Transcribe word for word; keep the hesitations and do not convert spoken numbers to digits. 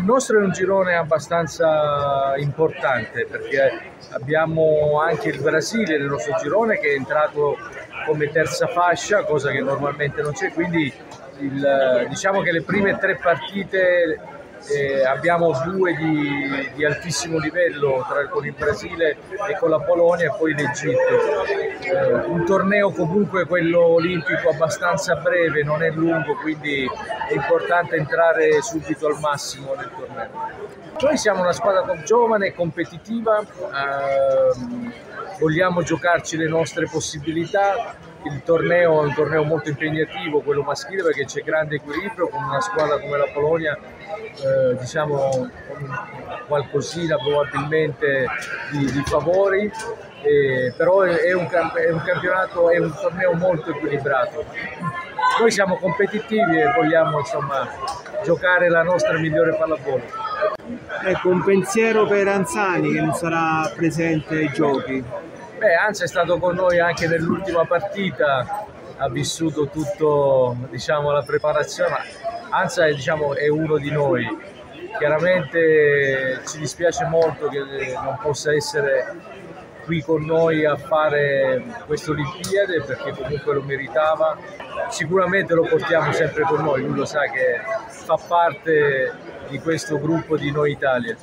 nostro è un girone abbastanza importante perché abbiamo anche il Brasile nel nostro girone che è entrato come terza fascia, cosa che normalmente non c'è, quindi il, diciamo che le prime tre partite eh, abbiamo due di, di altissimo livello tra, con il Brasile e con la Polonia e poi l'Egitto. Eh, un torneo comunque quello olimpico abbastanza breve, non è lungo, quindi è importante entrare subito al massimo nel torneo. Noi siamo una squadra giovane, competitiva, ehm, vogliamo giocarci le nostre possibilità. Il torneo è un torneo molto impegnativo, quello maschile, perché c'è grande equilibrio con una squadra come la Polonia, eh, diciamo con qualcosina probabilmente di, di favori, eh, però è un, è un campionato, è un torneo molto equilibrato. Noi siamo competitivi e vogliamo insomma giocare la nostra migliore pallavolo. Ecco, un pensiero per Anzani che non sarà presente ai giochi. Beh, Anza è stato con noi anche nell'ultima partita, ha vissuto tutto, diciamo, la preparazione. Anza è, diciamo, è uno di noi. Chiaramente ci dispiace molto che non possa essere qui con noi a fare queste Olimpiadi perché comunque lo meritava. Sicuramente lo portiamo sempre con noi, lui lo sa che fa parte di questo gruppo di Noi Italia.